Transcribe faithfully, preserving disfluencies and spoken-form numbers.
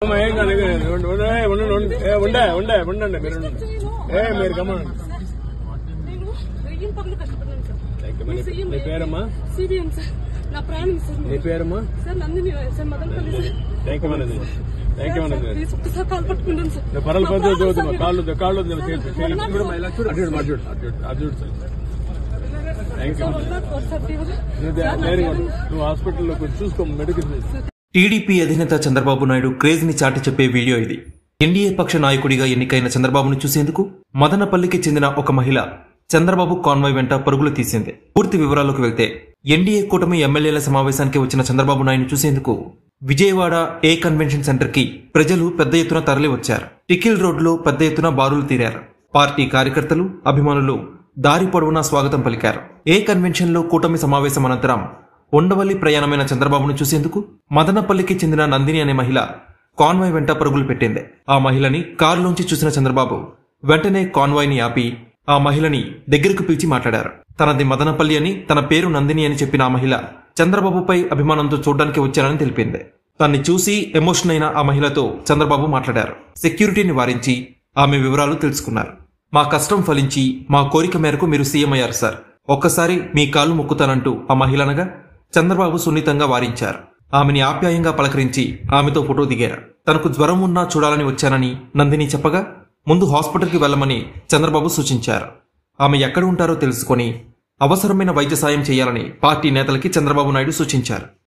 ఉండే ఉండే ఉండండి మీరు ఏ మీరు గమనండి. నీ పేరమ్మా? నా ప్రాణం సార్. నీ పేరమ్మా? Sir Nandini sir, Madanapalle sir. Thank you మనది థ్యాంక్ యూ మనది ఒకసారి కాలు పట్టుకుంటాను సార్. నువ్వు పరల పద్ధతి చదువుతున్నా కాళ్ళు కాళ్ళు అర్జుడు అర్జుడు అర్జుడు సార్. Thank you. నువ్వు హాస్పిటల్లో కొంచెం చూసుకో మెడికల్. టీడీపీ అధినేత చంద్రబాబు నాయుడు క్రేజ్ ని చాటి చెప్పే వీడియో ఇది. ఎన్డీఏ పక్ష నాయకుడిగా ఎన్నికైన చంద్రబాబును చూసేందుకు మదనపల్లికి చెందిన ఒక మహిళ చంద్రబాబు కాన్వాయ్ వెంట పరుగులు తీసింది. పూర్తి వివరాలకు వెళ్తే ఎన్డీఏ కూటమి ఎమ్మెల్యేల సమావేశానికి వచ్చిన చంద్రబాబు నాయుడు చూసేందుకు విజయవాడ ఏ కన్వెన్షన్ సెంటర్ కి ప్రజలు పెద్ద ఎత్తున తరలి వచ్చారు. టికిల్ రోడ్లో పెద్ద ఎత్తున బారులు తీరారు. పార్టీ కార్యకర్తలు, అభిమానులు దారి పొడవునా స్వాగతం పలికారు. ఏ కన్వెన్షన్ లో కూటమి సమావేశం అనంతరం ఉండవల్లి ప్రయాణమైన చంద్రబాబును చూసేందుకు మదనపల్లికి చెందిన నందిని అనే మహిళ కాన్వాయ్ వెంట పరుగులు పెట్టింది. ఆ మహిళని కారులోంచి చూసిన చంద్రబాబు వెంటనే కాన్వాయ్ ని ఆపి ఆ మహిళని దగ్గరకు పిలిచి మాట్లాడారు. తనది మదనపల్లి అని, తన పేరు నందిని అని చెప్పిన ఆ మహిళ చంద్రబాబుపై అభిమానంతో చూడడానికి వచ్చారని తెలిపింది. తన్ని చూసి ఎమోషన్ అయిన ఆ మహిళతో చంద్రబాబు మాట్లాడారు. సెక్యూరిటీని వారించి ఆమె వివరాలు తెలుసుకున్నారు. మా కష్టం ఫలించి మా కోరిక మేరకు మీరు సీఎం అయ్యారు సార్, ఒక్కసారి మీ కాళ్ళు మొక్కుతానంటూ ఆ మహిళనగా చంద్రబాబు సున్నితంగా వారించారు. ఆమెని ఆప్యాయంగా పలకరించి ఆమెతో ఫోటో దిగారు. తనకు జ్వరం ఉన్నా చూడాలని వచ్చానని నందిని చెప్పగా ముందు హాస్పిటల్కి వెళ్లమని చంద్రబాబు సూచించారు. ఆమె ఎక్కడ ఉంటారో తెలుసుకుని అవసరమైన వైద్య సాయం చేయాలని పార్టీ నేతలకి చంద్రబాబు నాయుడు సూచించారు.